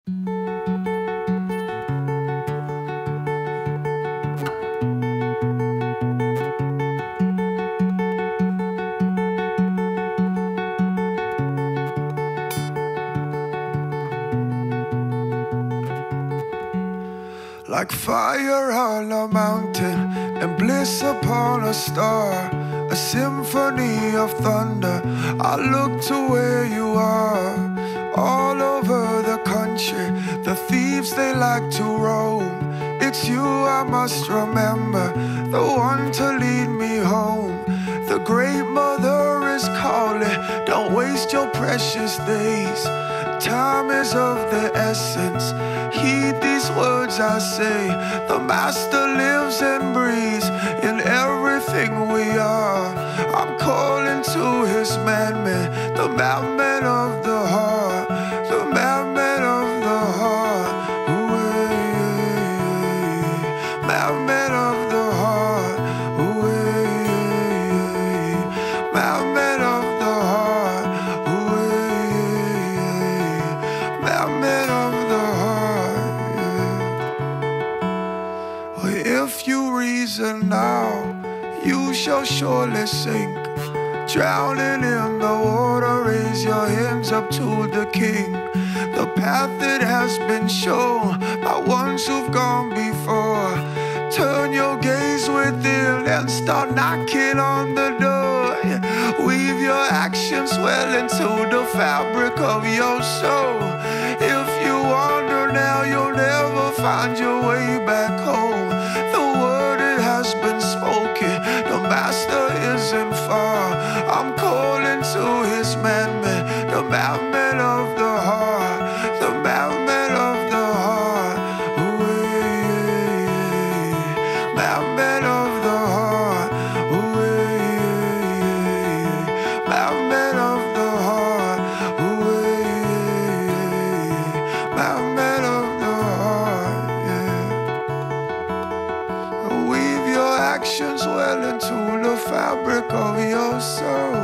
Like fire on a mountain and bliss upon a star, a symphony of thunder. I look to where you are. All over the country, the thieves, they like to roam. It's you I must remember, the one to lead me home. The great mother is calling, don't waste your precious days. Time is of the essence, heed these words I say. The master lives and breathes in everything we are. I'm calling to his madman, the madman of the heart, the madman of the heart. Madman of the heart, madman of the heart, madman of the heart. Well, if you reason now, you shall surely sink. Drowning in the water, raise your hands up to the King. The path that has been shown by ones who've gone before. Turn your gaze within and start knocking on the door. Weave your actions well into the fabric of your soul. If you wander now, you'll never find your way back home. The word, it has been spoken, the master isn't far. I'm calling to his madman, the madman of the heart, the madman of the heart. Madman of the heart, madman of the heart, madman of the heart. Weave your actions well into the fabric of your soul.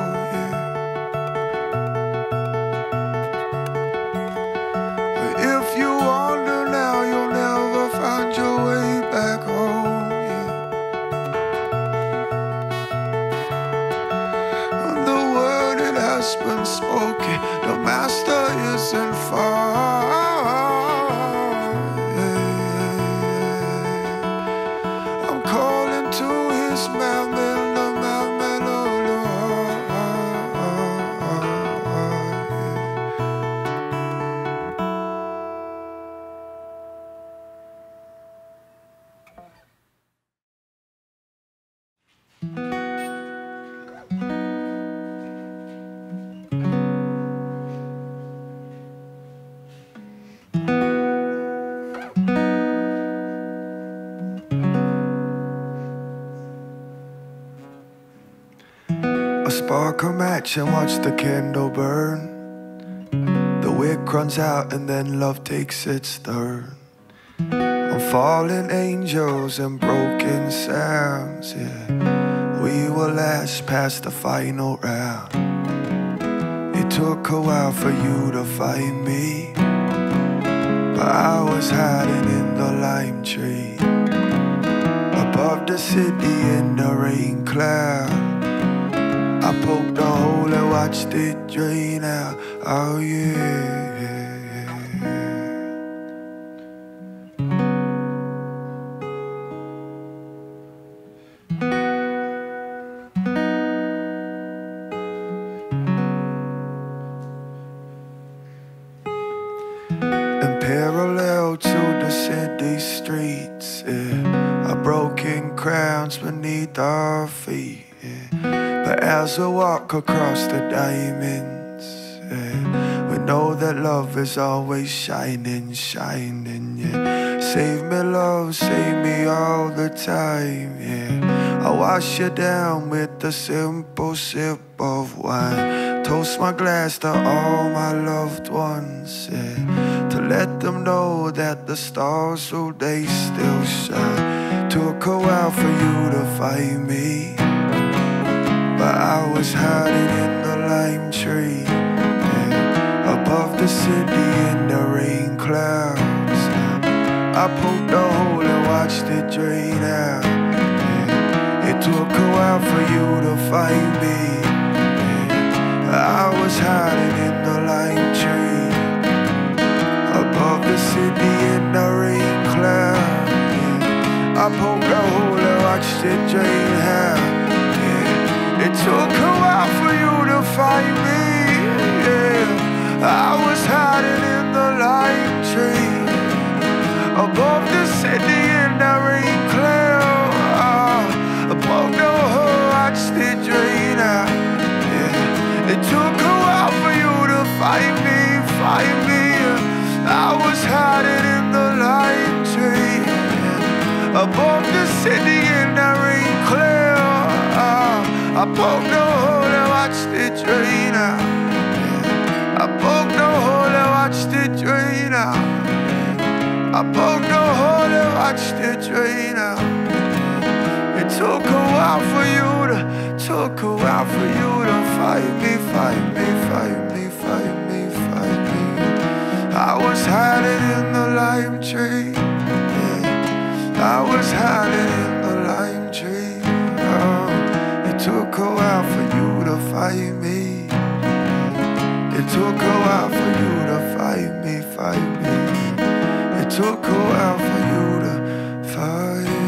If you wander now, you'll never find your way back home. The word, it has been spoken, the master isn't far. I'm calling to his madman, the madman of the spark a match and watch the candle burn. The wick runs out and then love takes its turn. On fallen angels and broken sounds, yeah. We will last past the final round. It took a while for you to find me, but I was hiding in the lime tree. Above the city in the rain cloud, I poked a hole and watched it drain out. Oh yeah. And parallel to the city streets, yeah, are broken crowns beneath our feet. But as we walk across the diamonds, yeah, we know that love is always shining, shining, yeah. Save me, love, save me all the time, yeah. I wash you down with a simple sip of wine. Toast my glass to all my loved ones, yeah, to let them know that the stars, oh, they still shine. Took a while for you to find me, but I was hiding in the lime tree, yeah, above above the city in the rain clouds. I poked a hole and watched it drain out. It took a while for you to find me. I was hiding in the lime tree above the city in the rain cloud. I poked a hole and watched it drain out. It took a while for you to find me. I was hiding in the lime tree above the city in the rain cloud. I poked a hole, watched it drain out. It took a while for you to find me, find me. I was hiding in the lime tree above the city in the rain cloud. I poked a hole and watched it drain out. I poked a hole and watched it drain out. I poked a hole and watched it drain out. It took a while for you to, took a while for you to find me, find me, find me, find me, find me. I was hiding in the lime tree. I was hiding in the lime tree. Oh, it took a while for you to find me. It took a while for you to find me, find me. It took a while for you to find me.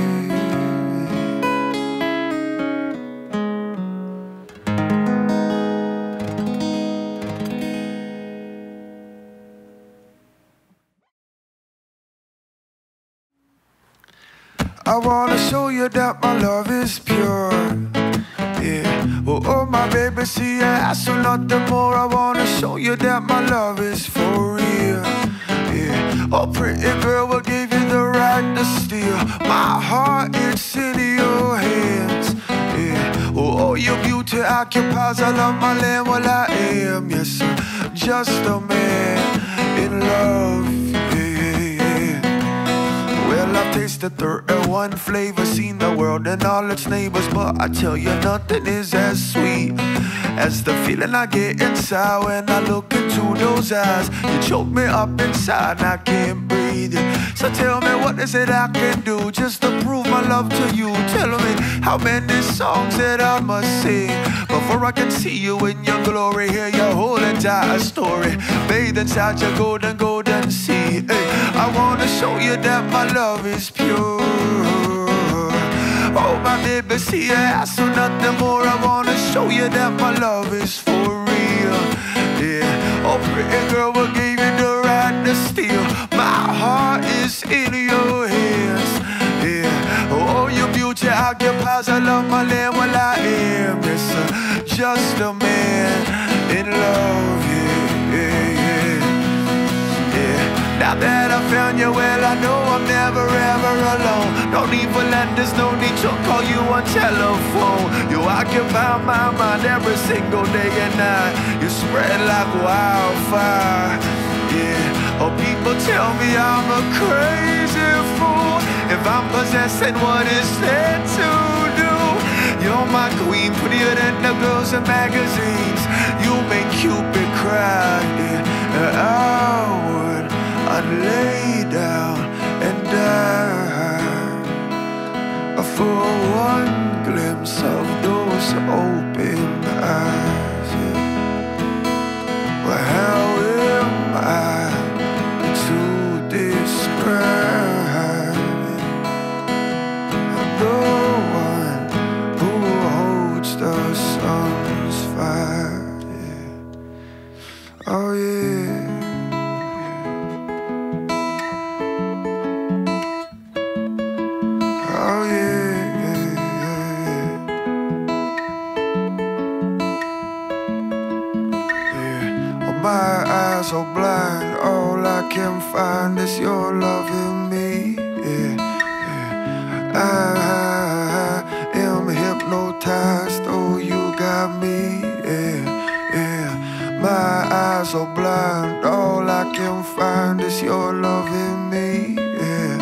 I wanna show you that my love is pure. Yeah, oh my baby, see I ask for nothing more. I wanna show you that my love is for real. Yeah, oh pretty girl, what gave you the right to steal my heart? It's in your hands. Yeah, oh your beauty occupies all of my land. Well I am, yes, just a man in love. Well, I've tasted 31 flavors, seen the world and all its neighbors, but I tell you nothing is as sweet as the feeling I get inside when I look into those eyes. You choke me up inside and I can't breathe. So tell me, what is it I can do just to prove my love to you? Tell me how many songs that I must sing before I can see you in your glory, hear your whole entire story, bathe inside your golden, golden sea. Hey, I wanna show you that my love is pure. Oh my baby, see I ask for nothing more. I wanna show you that my love is for real. Yeah, oh pretty girl, what gave you the right to steal my heart? Is in your hands. Yeah, oh your beauty occupies all of my land. Well I am, yes, just a man in love. Now that I found you, well, I know I'm never ever alone. No need for letters, no need to call you on telephone. You occupy my mind every single day and night. You spread like wildfire. Yeah, oh, people tell me I'm a crazy fool if I'm possessing what is said to do. You're my queen, prettier than the girls in magazines. You make Cupid cry. Yeah, I would, I'd lay down and die for one glimpse of those open eyes. Yeah. Well, how am I to describe it? The one who holds the sun's fire. Yeah. Oh yeah. So blind, all I can find is your love in me. Yeah, yeah. I am hypnotized, oh you got me. Yeah, yeah. My eyes so blind, all I can find is your love in me. Yeah,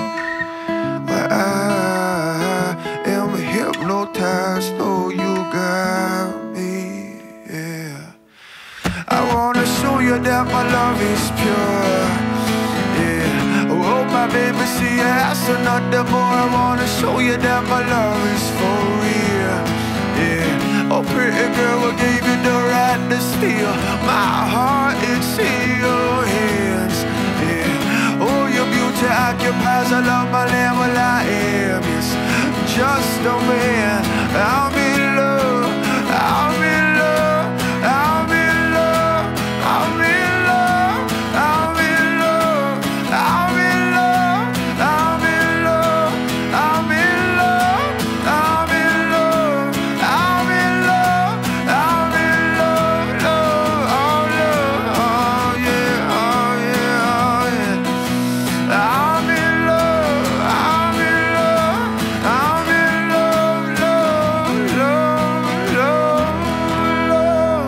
I am hypnotized, oh you got me. Yeah, I wanna show you that that my love is pure. Yeah, oh my baby, see you asking nothing more. I wanna show you that my love is for real. Yeah, oh pretty girl, what gave you the right to steal my heart? It's in your hands. Yeah, oh your beauty occupies all of my land. Well I am, yes, just a man. I'm in love, I'm in love, I'm in love, I'm in love, I'm in love, I'm in love, I'm in love, I'm in love, I'm in love, I'm in love, I'm in love, love, oh love, oh yeah, oh yeah, oh yeah. I'm in love, I'm in love, I'm in love, love, love, love, love.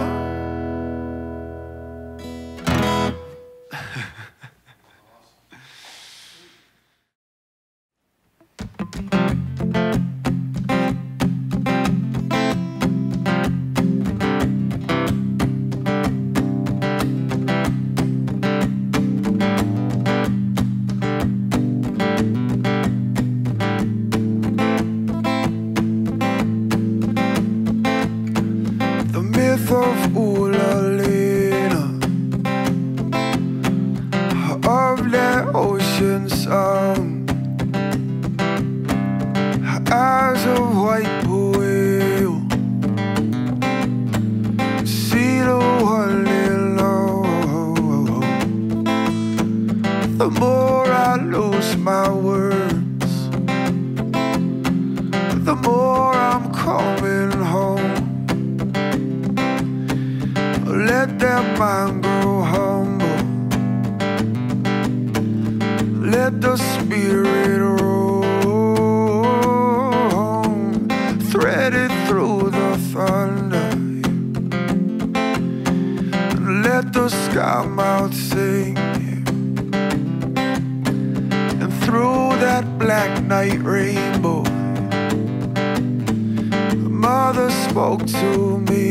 The myth of Ulalina, of that ocean sound, eyes of white whale, see the one alone. The more I lose my words, the more I'm coming home. Let that mind grow humble, let the spirit roam, threaded through the thunder, let the sky mouth sing, and through that black night rainbow, the mother spoke to me.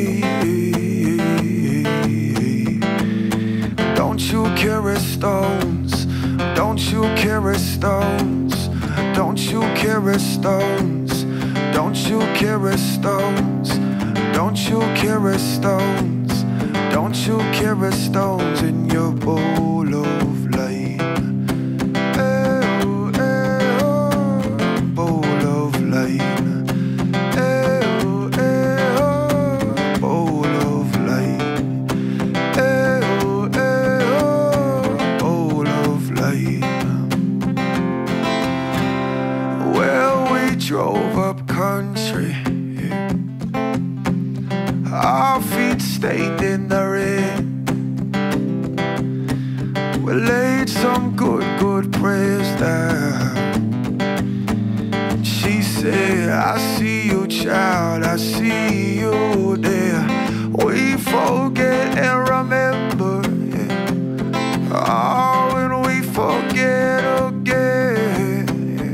Don't you carry stones, don't you carry stones, don't you carry stones, don't you carry stones, don't you carry stones, don't you carry stones in your bowl of light. Oh, oh, bowl of light. Oh, bowl of light. Bowl of light. Well, we drove up country, our feet stayed in the rain. We laid some good prayers down. She said, I see you, child, I see you there. We forget and remember, yeah. Oh, and we forget again,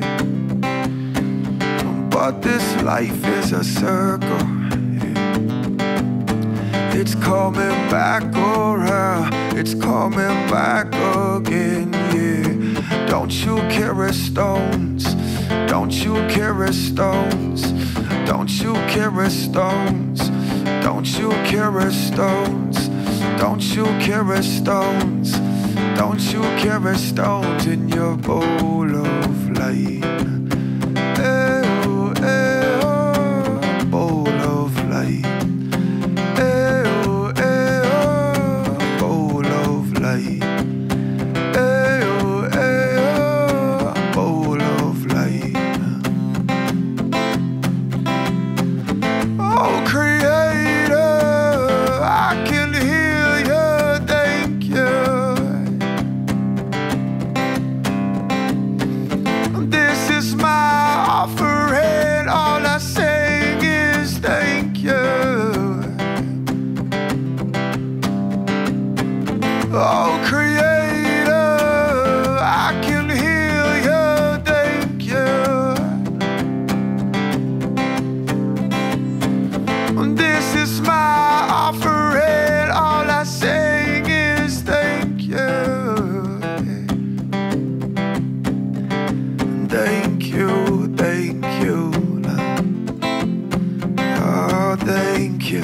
yeah. But this life is a circle, yeah. It's coming back around, it's coming back again, yeah. Don't you carry stones, don't you carry stones, don't you carry stones, don't you carry stones, don't you carry stones, don't you carry stones in your bowl of light. Oh, bowl of light. Oh, bowl of light. Bowl of light. Oh, Creator, I can hear you, thank you. This is my Thank you.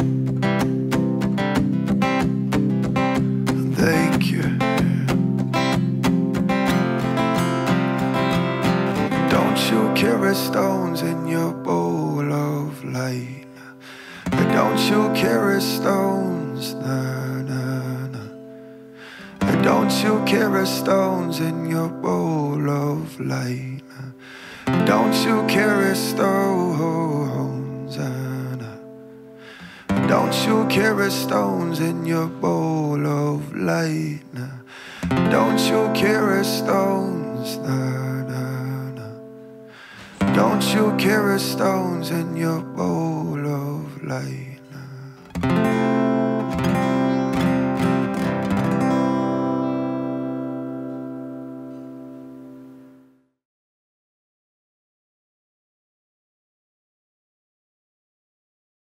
Thank you. Don't you carry stones in your bowl of light? Don't you carry stones, nah, nah, nah. Don't you carry stones in your bowl of light? Don't you carry stones, nah. Don't you carry stones in your bowl of light? Don't you carry stones, nah, nah, nah. Don't you carry stones in your bowl of light?